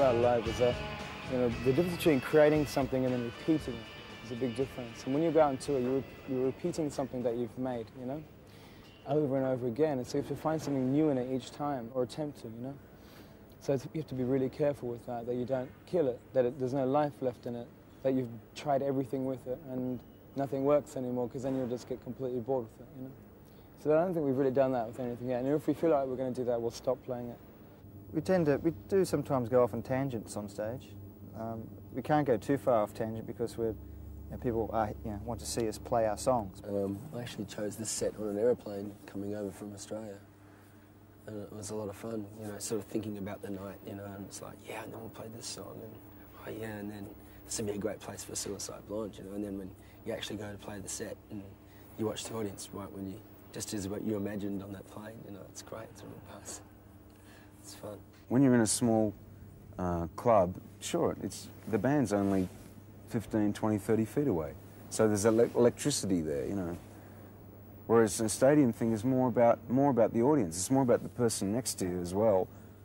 about live is that, you know, the difference between creating something and then repeating it is a big difference. And when you go out on tour, you're repeating something that you've made, you know, over and over again. And so you have to find something new in it each time, or attempt to, you know. So you have to be really careful with that you don't kill it, there's no life left in it, that you've tried everything with it and nothing works anymore, because then you'll just get completely bored with it, you know. So I don't think we've really done that with anything yet. And if we feel like we're going to do that, we'll stop playing it. We do sometimes go off on tangents on stage. We can't go too far off tangent because people want to see us play our songs. I actually chose this set on an aeroplane coming over from Australia. And it was a lot of fun, you know, sort of thinking about the night, you know, and it's like, yeah, and then we'll play this song, and oh yeah, and then this would be a great place for Suicide Blonde, you know, and then when you actually go to play the set and you watch the audience, right, when you, just as what you imagined on that plane, you know, it's great, it's a real buzz. It's fun. When you're in a small club, sure, the band's only 15, 20, 30 feet away, so there's electricity there, you know. Whereas a stadium thing is more about the audience. It's more about the person next to you as well.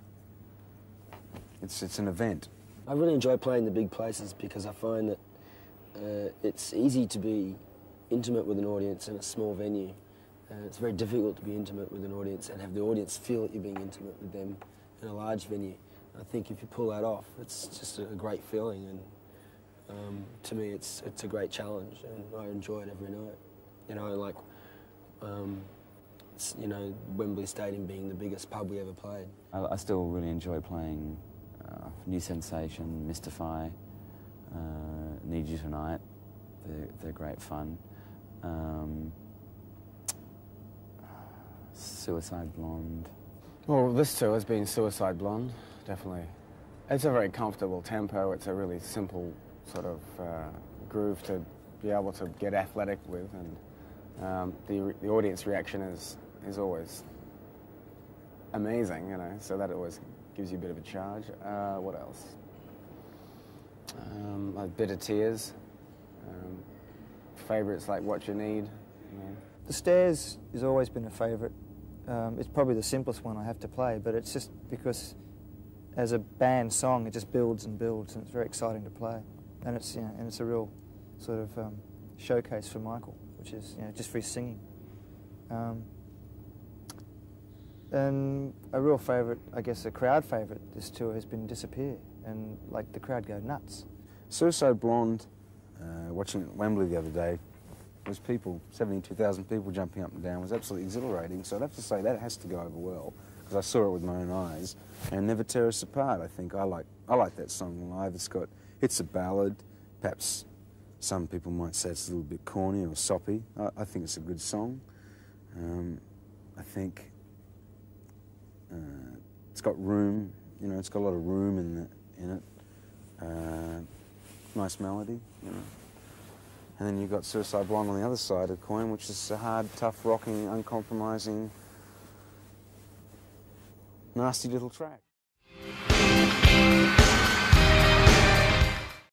It's an event. I really enjoy playing the big places because I find that it's easy to be intimate with an audience in a small venue. It's very difficult to be intimate with an audience and have the audience feel that you're being intimate with them in a large venue. I think if you pull that off, it's just a great feeling, and to me, it's a great challenge, and I enjoy it every night. You know, like. You know, Wembley Stadium being the biggest pub we ever played. I still really enjoy playing New Sensation, Mystify, Need You Tonight. They're great fun. Suicide Blonde. Well, this tour has been Suicide Blonde, definitely. It's a very comfortable tempo. It's a really simple sort of groove to be able to get athletic with, and the audience reaction is always amazing, you know, so that always gives you a bit of a charge. What else? Like Bitter Tears. Favourites like What You Need. You know. The Stairs has always been a favourite. It's probably the simplest one I have to play, but it's just because as a band song it just builds and builds, and it's very exciting to play. And it's, you know, and it's a real sort of showcase for Michael, which is, you know, just for his singing. And a real favourite, I guess a crowd favourite this tour has been Disappear, and like the crowd go nuts. Suicide Blonde, watching it at Wembley the other day, was 72,000 people jumping up and down. It was absolutely exhilarating, so I'd have to say that has to go over well, because I saw it with my own eyes. And Never Tear Us Apart, I think, I like that song live. It's a ballad, perhaps some people might say it's a little bit corny or soppy. I think it's a good song. I think it's got room, you know, it's got a lot of room in it. Nice melody, you know. And then you've got Suicide Blonde on the other side of the coin, which is a hard, tough, rocking, uncompromising, nasty little track.